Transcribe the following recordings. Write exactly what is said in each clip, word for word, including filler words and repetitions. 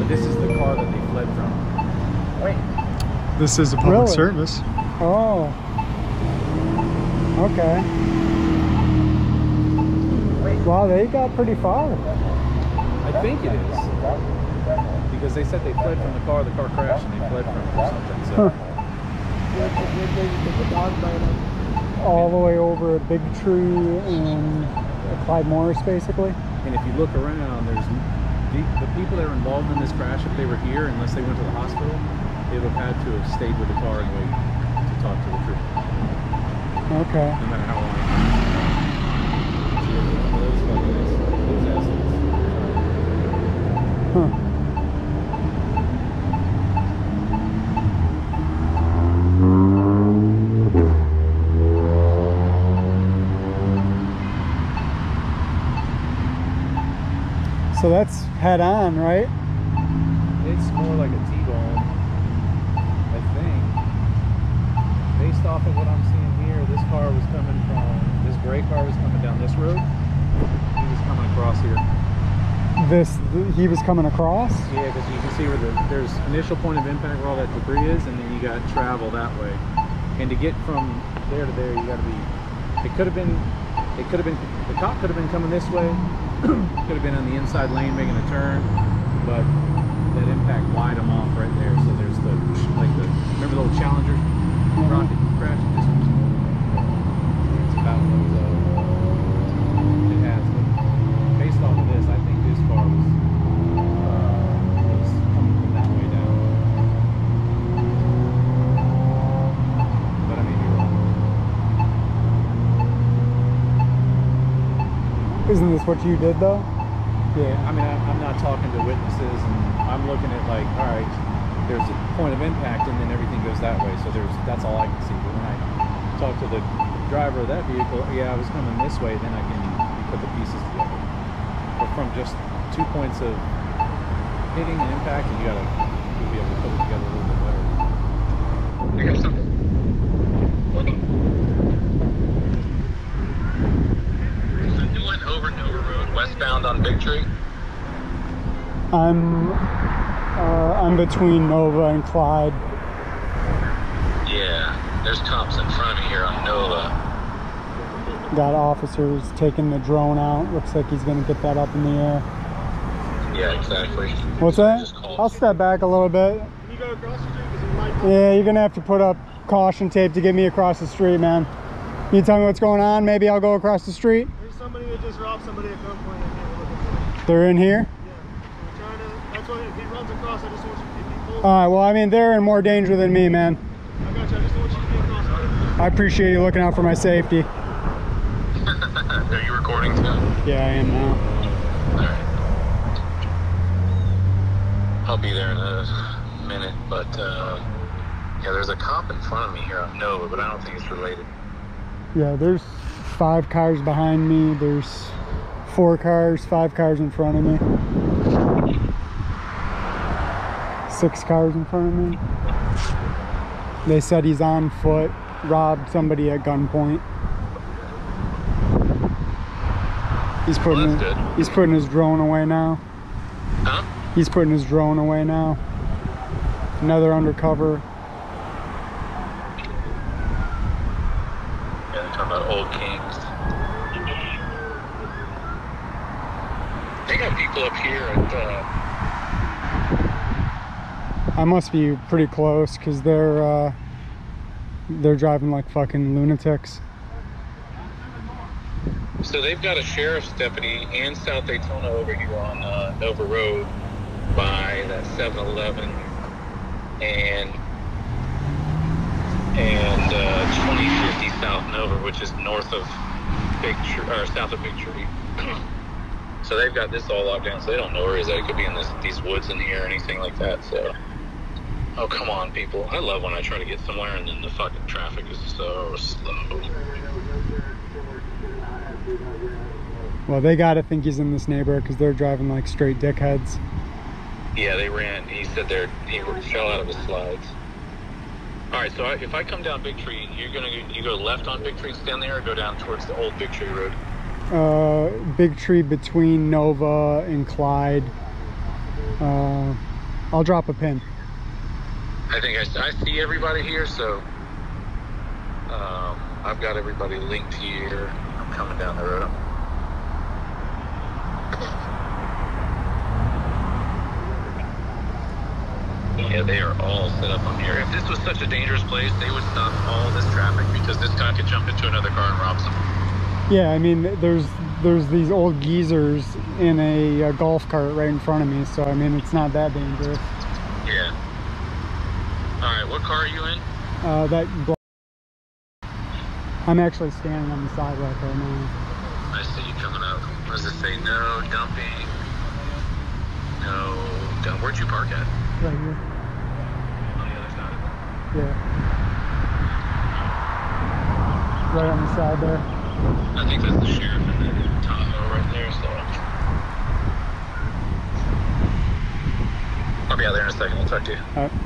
this is the car that they fled from. Wait. This is a public Really? service. Oh. Okay. Wait. Wow, they got pretty far. I think it is. Because they said they fled from the car, the car crashed and they fled from it or something. So. Huh. All the way over a big tree in Clyde Morris, basically. And if you look around, there's the, the people that are involved in this crash, if they were here, unless they went to the hospital, they would have had to have stayed with the car and wait to talk to the trooper. Okay. No matter how long. Those fuckers, those assholes. Huh. So that's head on, right? It's more like a T-bone, I think. Based off of what I'm seeing here, this car was coming from, this gray car was coming down this road. He was coming across here. This, he was coming across? Yeah, because you can see where the, there's initial point of impact where all that debris is, and then you got travel that way. And to get from there to there, you got to be, it could have been, it could have been, the cop could have been coming this way. Could have been on the inside lane making a turn, but that impact wide them off right there. So there's the, like the, remember the old Challenger rocket crash? Just, it's about what uh, it has. But based off of this, I think this car was, uh, was coming from that way down. But I may be wrong. Isn't this what you did though? Yeah, I mean, I'm not talking to witnesses, and I'm looking at like, all right, there's a point of impact, and then everything goes that way. So there's, that's all I can see. But when I talk to the driver of that vehicle, yeah, I was coming this way, then I can put the pieces together. But from just two points of hitting and impact, you gotta you'll be able to put it together a little bit better. I got something. Over Nova Road, westbound on Big Tree. I'm, uh, I'm between Nova and Clyde. Yeah, there's cops in front of me here on Nova. Got officers taking the drone out. Looks like he's gonna get that up in the air. Yeah, exactly. What's that? I'll step back a little bit. Can you go across the street? Because it might be... Yeah, you're gonna have to put up caution tape to get me across the street, man. You tell me what's going on, maybe I'll go across the street. There's somebody that just robbed somebody at gunpoint. I can't look at. They're in here? Yeah. So we're trying to, that's why if he runs across, I just want you to keep people. Alright, well, I mean, they're in more danger than me, man. I got you. I just want you to get across. I appreciate you looking out for my safety. Are you recording too? Yeah, I am now. Alright. I'll be there in a minute, but uh, yeah, there's a cop in front of me here on Nova, but I don't think it's related. Yeah, there's five cars behind me. There's four cars, five cars in front of me. Six cars in front of me. They said he's on foot, robbed somebody at gunpoint. He's putting Well, his, that's good. he's putting his drone away now. Huh? He's putting his drone away now. Another undercover. Yeah, they're talking about old kings. They got people up here at uh I must be pretty close because they're uh, they're driving like fucking lunatics. So they've got a sheriff's deputy and South Daytona over here on uh, Nova Road by that seven eleven and and uh, twenty fifty South Nova, which is north of Big Tree, or south of Big Tree. So they've got this all locked down, so they don't know where he's at. It could be in this, these woods in here or anything like that. So, oh come on, people! I love when I try to get somewhere and then the fucking traffic is so slow. Well, they gotta think he's in this neighborhood because they're driving like straight dickheads. Yeah, they ran. He said they're he fell out of his slides. All right, so I, if I come down Big Tree, you're gonna you go left on Big Tree, stand there, or go down towards the old Big Tree Road? Uh, Big Tree between Nova and Clyde. Uh, I'll drop a pin. I think I, I see everybody here, so um, I've got everybody linked here. I'm coming down the road. Yeah, they are all set up on here. If this was such a dangerous place, they would stop all this traffic because this guy could jump into another car and rob someone. Yeah, I mean, there's there's these old geezers in a, a golf cart right in front of me, so I mean, it's not that dangerous. Yeah. All right, what car are you in? Uh, that black. I'm actually standing on the sidewalk right now. I see you coming up. Does it say no dumping? No dump. Where'd you park at? Right here. On the other side of it? Yeah. Right on the side there. I think that's the sheriff in the Tahoe right there, so I'll be out there in a second. I'll talk to you. All right.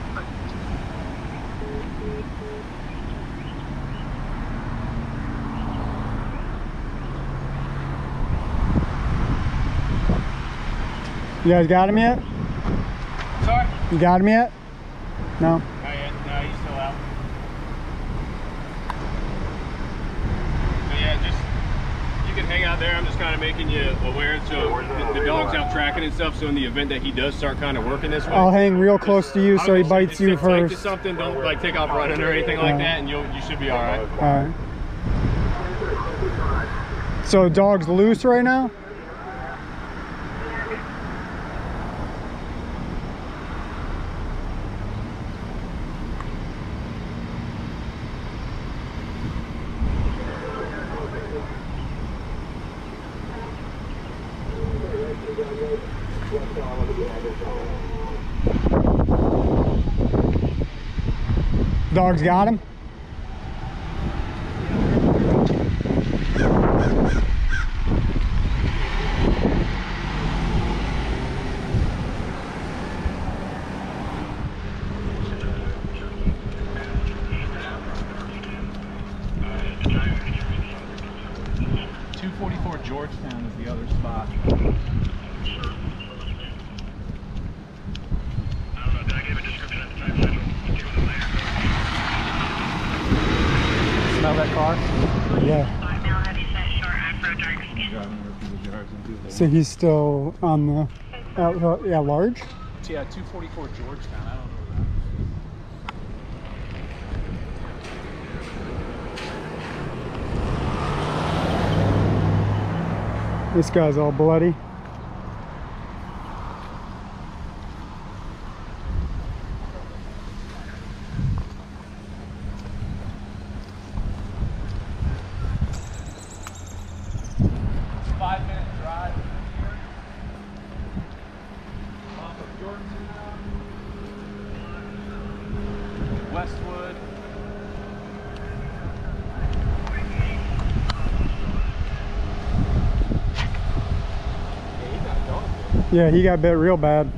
You guys got him yet? Sorry? You got him yet? No? Not yet. No, he's still out. But yeah, just, you can hang out there. I'm just kind of making you aware. So the, the dog's out tracking and stuff. So in the event that he does start kind of working this way, I'll hang real close to you so he obviously bites just you sit tight to first. something. Don't like take off running or anything like that, and you'll you should be all right. All right. So dog's loose right now? Dog's got him? two forty-four Georgetown is the other spot. Smell that car? Yeah. So he's still on the, uh, yeah, large? Yeah, two forty-four Georgetown. I don't know where that is. This guy's all bloody. Five minute drive from here. Off of Georgetown. Westwood. Yeah, he got bit real bad.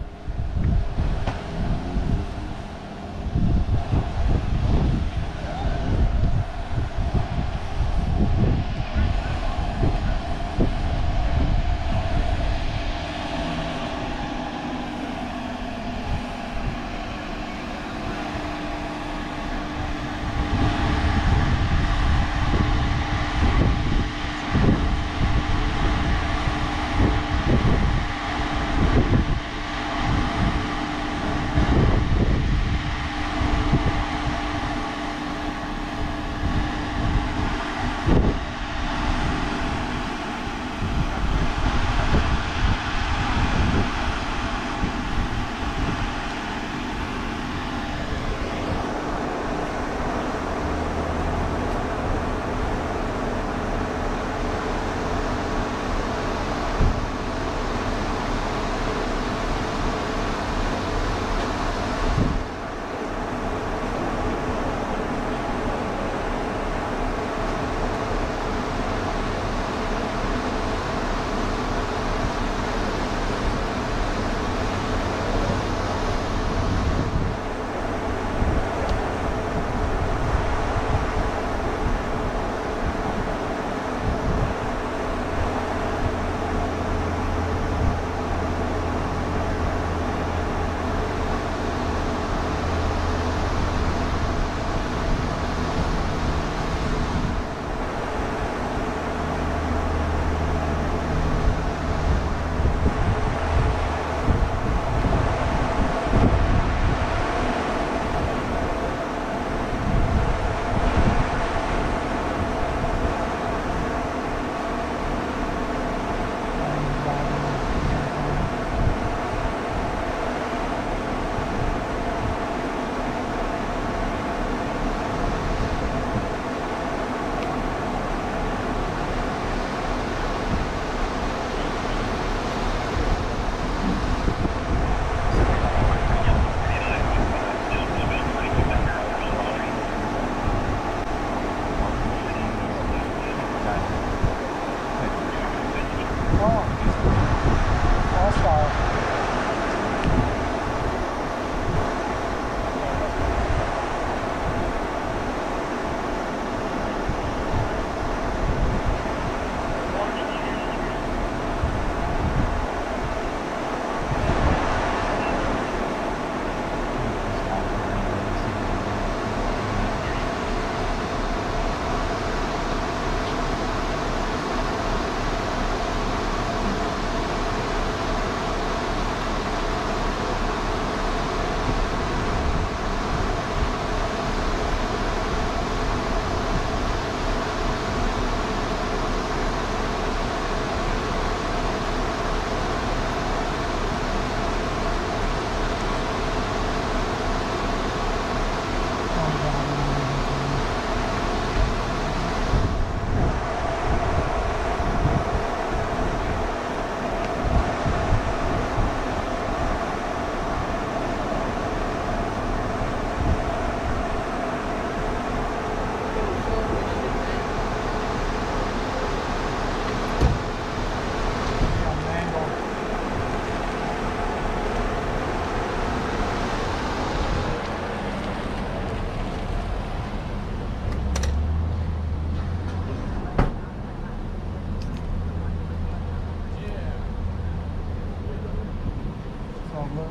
Chirillo.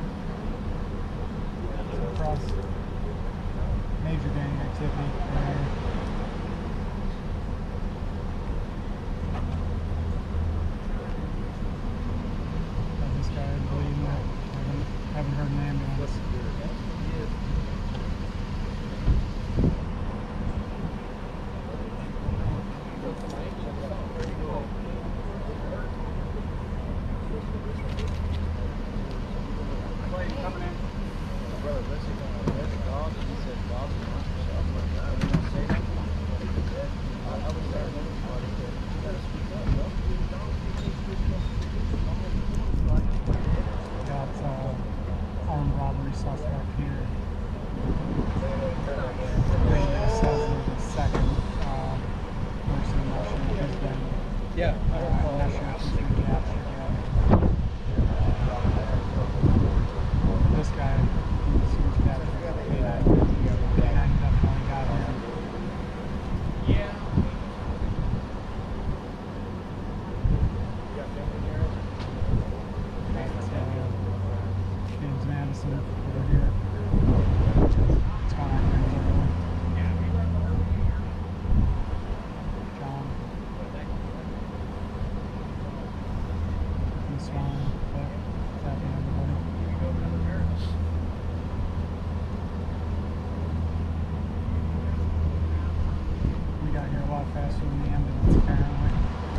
Across major gang activity there. Oh, this guy, I believe, I haven't, haven't heard an ambulance. Yeah. This guy, he's huge capture. Yeah, definitely got him. Yeah. That's uh, James Madison over here. It's gone on here. John. This one, but tapping everybody. We got here a lot faster than the ambulance, apparently.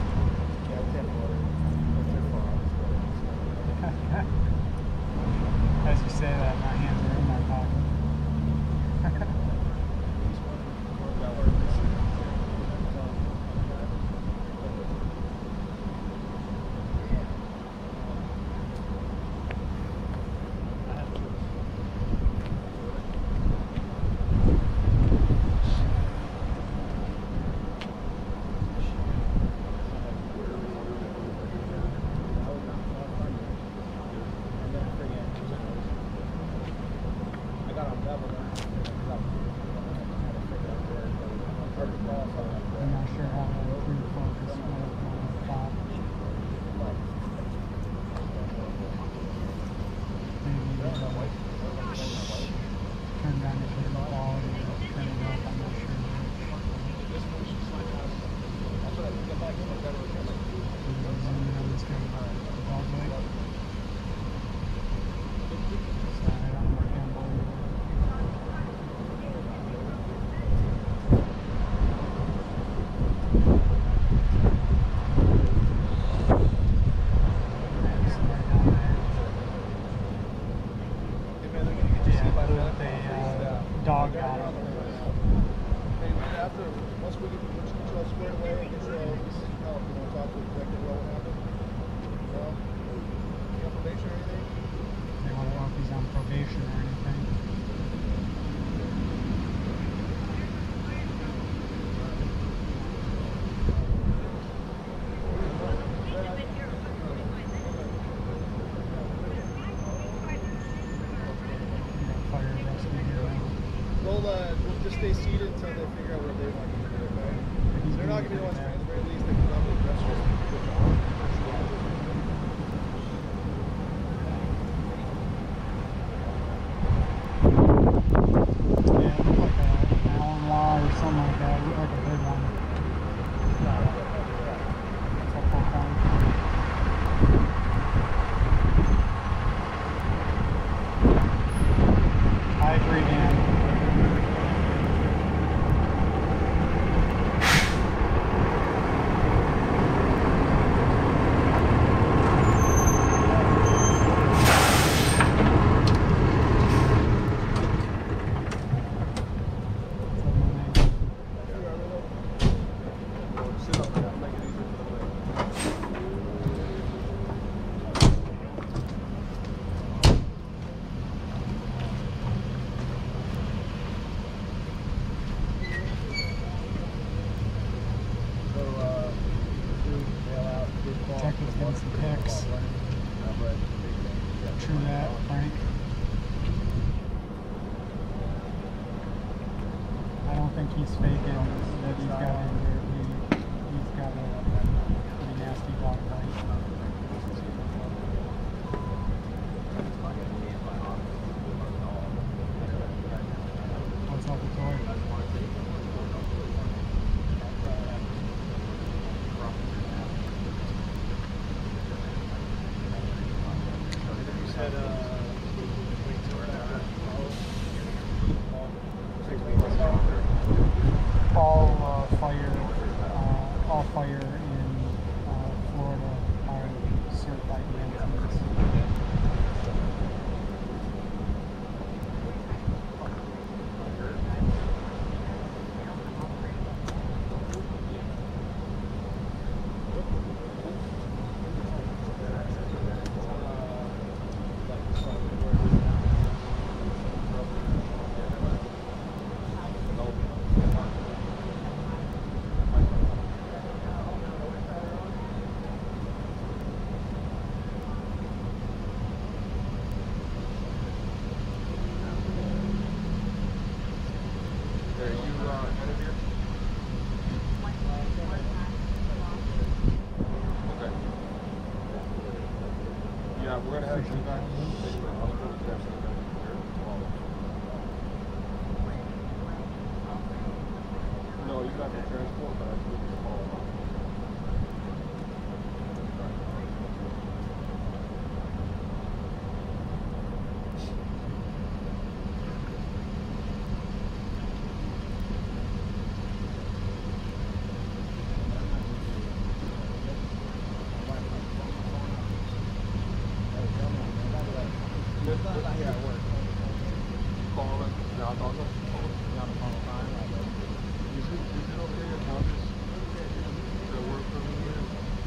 As you say that, my hands are in my pocket. I'm not sure how to refocus my thought. Maybe uh, turn down the video quality or turn it up, I'm not sure which. Zoom in on this guy, the dog leg. Sorry, I don't know, gamble. Dog got it. After, once we get the control squared away and get the help, you want to talk to the executive about what happened? No? You on probation or anything? They want to know if he's on probation or anything. Fire rescue here. We'll, uh, we'll just stay seated until they figure out what they want to do, okay? They're not going to be the ones transferred, at least they can probably address us. Yeah, it looked like a, an Allen Law or something like that. It looked like a big one. It's a full time. I agree, Dan. Detective's getting some pics. True that, Frank. I don't think he's faking that he's got injured. He, he's got a pretty nasty dog bite. Okay. Yeah, we're gonna have you back. No, you got the transport back. Yeah, it works. Call it. Yeah, I'll talk to him. Yeah, on the phone time. Is it, is it okay if I'll just the work for me here?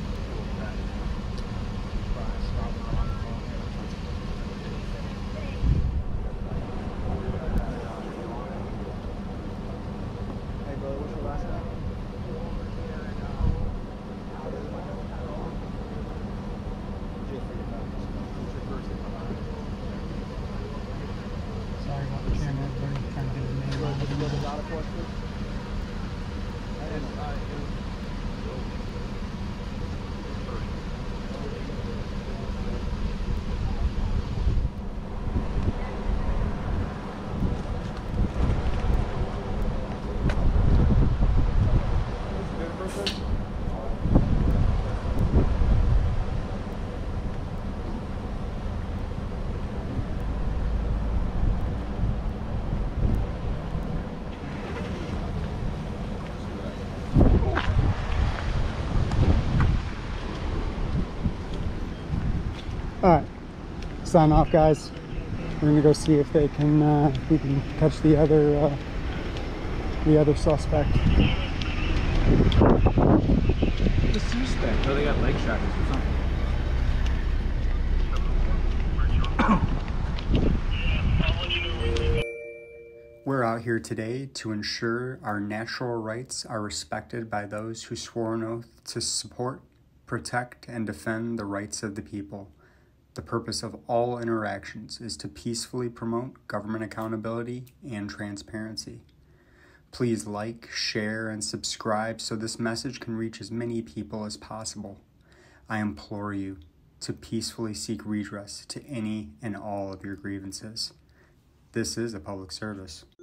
Hey, brother, what's your last name? Sorry about the camera. We're trying to get his name on. Did you get a lot of questions? All right, sign off, guys. We're gonna go see if they can, uh, we can catch the other, uh, the other suspect. The suspect. Oh, they got leg shackles or something. We're out here today to ensure our natural rights are respected by those who swore an oath to support, protect, and defend the rights of the people. The purpose of all interactions is to peacefully promote government accountability and transparency. Please like, share, and subscribe so this message can reach as many people as possible. I implore you to peacefully seek redress to any and all of your grievances. This is a public service.